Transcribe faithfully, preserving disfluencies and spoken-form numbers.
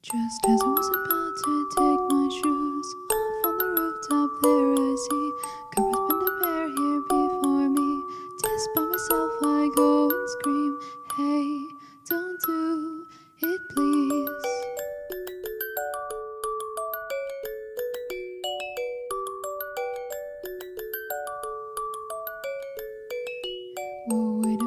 Just as I was about to take my shoes off on the rooftop, there I see covered with a bear here before me. Just by myself I go and scream, hey, don't do it please. Oh, wait a